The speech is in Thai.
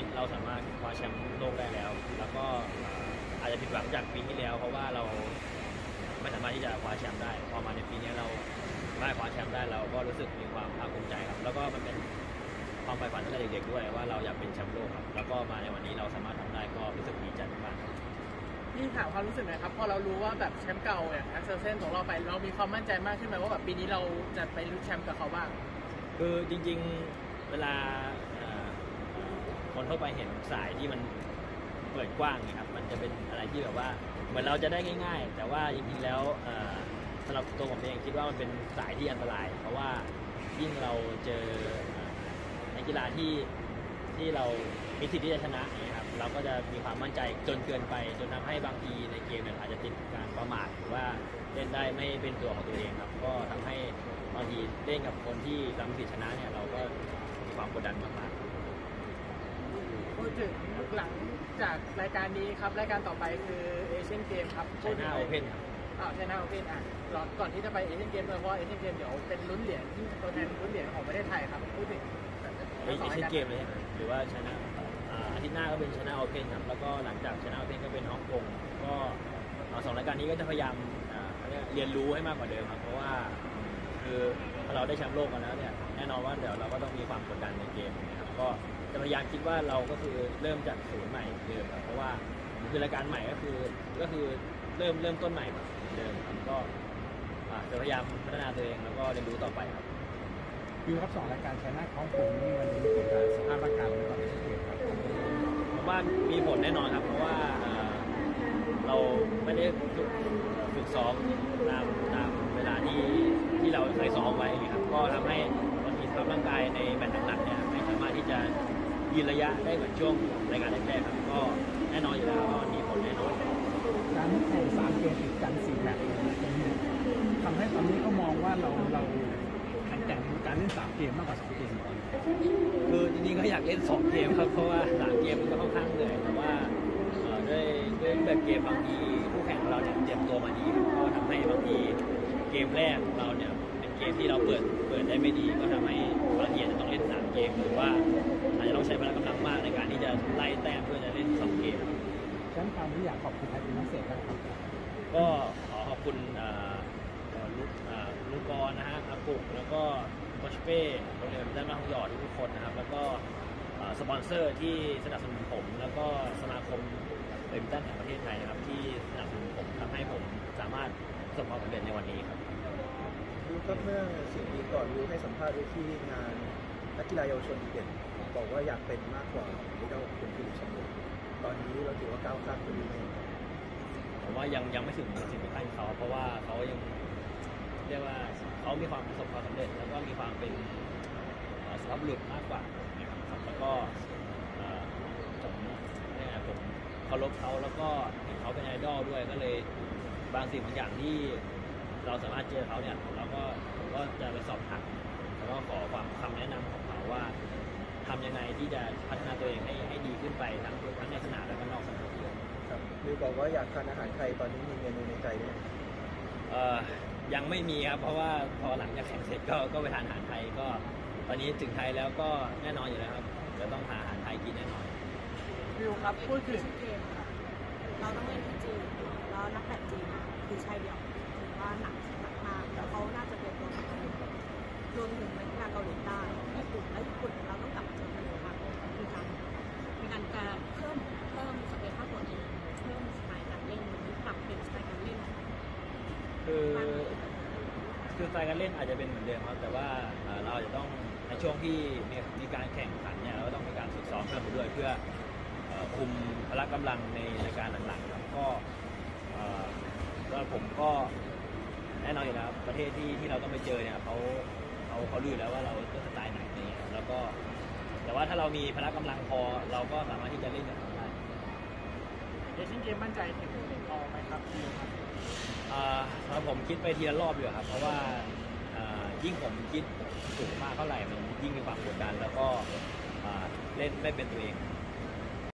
เราสามารถคว้าแชมป์โลกได้แล้วแล้วก็อาจจะผิดหวังจากปีที่แล้วเพราะว่าเราไม่สามารถที่จะคว้าแชมป์ได้พอมาในปีนี้เราได้คว้าแชมป์ได้เราก็รู้สึกมีความภาคภูมิใจครับแล้วก็มันเป็นความใฝ่ฝันตั้งแต่เด็กๆด้วยว่าเราอยากเป็นแชมป์โลกครับแล้วก็มาในวันนี้เราสามารถทำได้ก็รู้สึกดีใจมากครับนี่ถามความรู้สึกหน่อยครับพอเรารู้ว่าแบบแชมป์เก่าอย่างแอ็กเซอร์เซนของเราไปเรามีความมั่นใจมากขึ้นไหมว่าแบบปีนี้เราจะไปลุ้นแชมป์กับเขาบ้างคือจริงๆเวลาคนทั่วไปเห็นสายที่มันเปิดกว้างนะครับมันจะเป็นอะไรที่แบบว่าเหมือนเราจะได้ง่ายๆแต่ว่าจริงๆแล้วสำหรับตัวผมเองคิดว่ามันเป็นสายที่อันตรายเพราะว่ายิ่งเราเจอนักกีฬาที่เรามีสิทธิ์ที่จะชนะนะครับเราก็จะมีความมั่นใจจนเกินไปจนทำให้บางทีในเกมเนี่ยอาจจะติดการประมาทหรือว่าเล่นได้ไม่เป็นตัวของตัวเองครับก็ทำให้บางทีเล่นกับคนที่เรามีสิทธิ์ชนะเนี่ยเราก็มีความกดดันมากๆพูดถึงหลังจากรายการนี้ครับรายการต่อไปคือเอเชียนเกมครับไชน่าโอเพ่นครับไชน่าโอเพ่นก่อนที่จะไปเอเชียนเกมเพราะเอเชียนเกมเดี๋ยวเป็นลุ้นเหรียญตัวแทนลุ้นเหรียญของประเทศไทยครับพูดถึงเอเชียนเกมเลยหรือว่าไชน่าอาทิตย์หน้าก็เป็นไชน่าโอเพ่นครับแล้วก็หลังจากไชน่าโอเพ่นก็เป็นฮ่องกงก็สองรายการนี้ก็จะพยายามเรียนรู้ให้มากกว่าเดิมครับเพราะว่าคือถ้าเราได้แชมป์โลกมาแล้วเนี่ยแน่นอนว่าเดี๋ยวเราก็ต้องมีความกดดันในเกมนะครับก็จะพยายามคิดว่าเราก็คือเริ่มจากศูนย์ใหม่เดิมครับเพราะว่าคือรายการใหม่ก็คือเริ่มต้นใหม่เหมือนเดิมครับก็จะพยายามพัฒนาตัวเองแล้วก็เรียนรู้ต่อไปครับคือครับ2รายการไชน่าของผมนี่มันมีผลกับสภาพร่างกายของเราในเกมครับผมว่ามีผลแน่นอนครับเพราะว่าเราไม่ได้ฝึกซ้อมตามเวลาที่เราเคยซ้อมไว้ครับก็ทำให้บางทีสภาพร่างกายในแมตช์หนักๆเนี่ยไม่สามารถที่จะยืนระยะได้เหมือนช่วงรายการแรกๆครับก็แน่นอนอยู่แล้วว่ามีผลแน่นอนการแข่ง3เกมติดกัน4แมตช์ทำให้ตอนนี้เขามองว่าเราแข่งการเล่น3เกมมากกว่า2เกมคือจริงๆก็อยากเล่น2เกมครับเพราะว่า3เกมมันก็ค่อนข้างเหนื่อยแต่ว่าด้วยแบบเกมบางทีคู่แข่งของเราเนี่ยเตรียมตัวมาดีก็ทำให้บางทีเกมแรกของเราเนี่ยเป็นเกมที่เราเปิดได้ไม่ดีก็ทำให้บางทีจะต้องเล่น3เกมหรือว่าอาจจะต้องใช้พละกำลังมากในการที่จะไล่แต้มเพื่อจะเล่น2เกมฉันความที่อยากขอบคุณใครเป็นพิเศษบ้างครับก็ขอขอบคุณลูกกรนะฮะอากุกแล้วก็โคชเป้โรงเรียนด้านมาทองหยอดทุกคนนะครับแล้วก็สปอนเซอร์ที่สนับสนุนผมแล้วก็สมาคมแบดมินตันแห่งประเทศไทยนะครับที่สนับสนุนผมทำให้ผมสามารถประสบความสำเร็จในวันนี้ครับดูก็เมื่อสิ่งนี้ก่อนรู้ให้สัมภาษณ์ที่งานนักกีฬาเยาวชนดีเด่นบอกว่าอยากเป็นมากกว่าที่เราเป็นผู้หญิงชมรมตอนนี้เราถือว่าก้าวข้ามคนนี้ไหมผมว่ายังไม่ถึงขั้นเขาเพราะว่าเขายังเรียกว่าเขามีความประสบความสำเร็จแล้วก็มีความเป็นสุภาพบุรุษมากกว่านะครับแล้วก็ผมเคารพเขาแล้วก็เห็นเขาเป็นไอดอลด้วยก็เลยบางสิ่งบางอย่างที่เราสามารถเจอเขาเนี่ยผมก็จะไปสอบถามแล้วก็ขอความคำแนะนำของเขาว่าทำยังไงที่จะพัฒนาตัวเองให้ดีขึ้นไปทั้งในสนามและก็นอกสนามครับดูบอกว่าอยากทานอาหารไทยตอนนี้มีเมนูในใจไหมยังไม่มีครับเพราะว่าพอหลังจากแข่งเสร็จก็ไปทานอาหารไทยก็ตอนนี้ถึงไทยแล้วก็แน่นอนอยู่แล้วครับจะต้องหาอาหารไทยกินแน่นอนวิวครับพูดถึงเกมค่ะเราต้องเล่นที่จีนแล้วนักแบดจีนคือชายเดี่ยวถือว่าหนักมากแล้วเขาน่าจะเป็นตัวสำคัญรวมถึงนักกีฬาเกาหลีใต้ญี่ปุ่นและญี่ปุ่นเราต้องกลับมาเจอกันอีกครั้งมีการเพิ่มศักยภาพตัวเองเพิ่มสไตล์การเล่นหรือปรับเปลี่ยนสไตล์การเล่นคือสไตล์การเล่นอาจจะเป็นเหมือนเดิมครับแต่ว่าเราจะต้องในช่วงที่มีการแข่งขันเนี่ยเราก็ต้องมีการฝึกซ้อมเพิ่มไปด้วยเพื่อคุมพละกำลังในรายการหลังๆครับก็แล้วผมก็แน่นอนอยู่แล้วประเทศที่เราต้องไปเจอเนี่ยเขารู้แล้วว่าเราเป็นสไตล์ไหนนี่แล้วก็แต่ว่าถ้าเรามีพละกำลังพอเราก็สามารถที่จะเล่นกับเขาได้เอเชียนเกมมั่นใจถึงพอไหมครับผมคิดไปทีละรอบอยู่ครับเพราะว่ายิ่งผมคิดสูงมากเท่าไหร่มันยิ่งมีความกดดันแล้วก็เล่นไม่เป็นตัวเอง